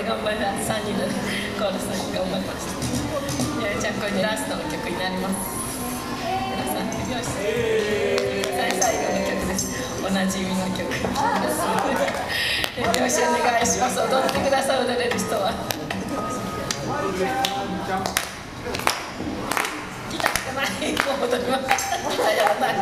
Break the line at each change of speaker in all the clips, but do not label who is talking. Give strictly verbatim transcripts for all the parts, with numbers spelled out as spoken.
で頑張ります。さんにんでコーラス頑張りました。みやちゃんこれでラストの曲になります。皆さん手拍子最後の曲です。おなじみの曲手拍子お願いします。踊ってください。踊れる人はギターがない。もう踊ります。ギターやらない。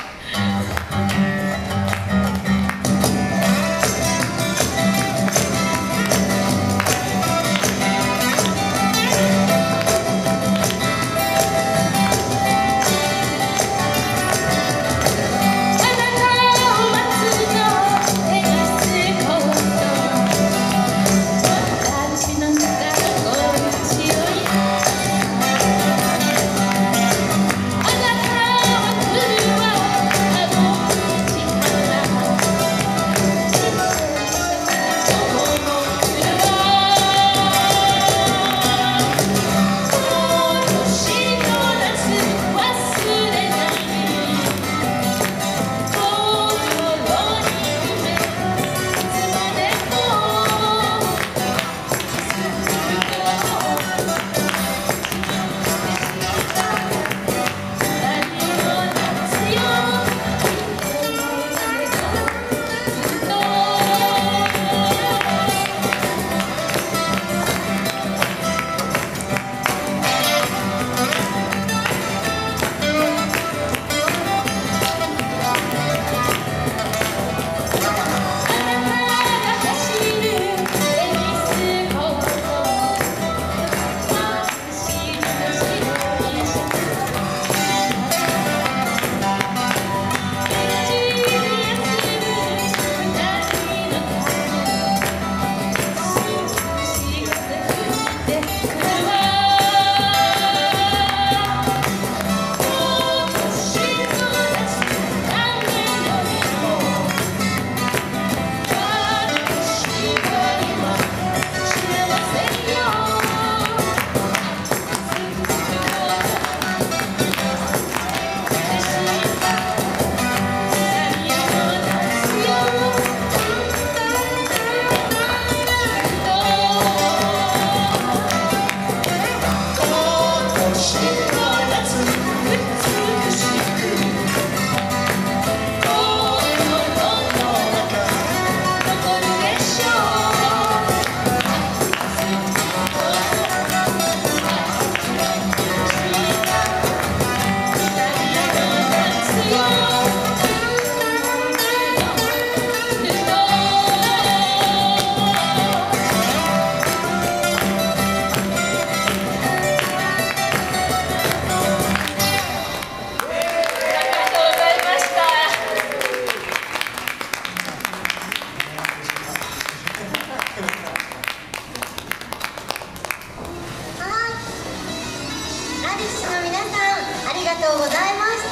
ありがとうございました。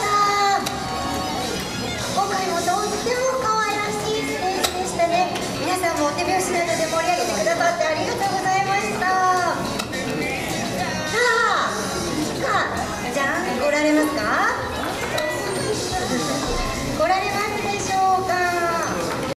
今回もとっても可愛らしいステージでしたね。皆さんもお手拍子などで盛り上げてくださってありがとうございます。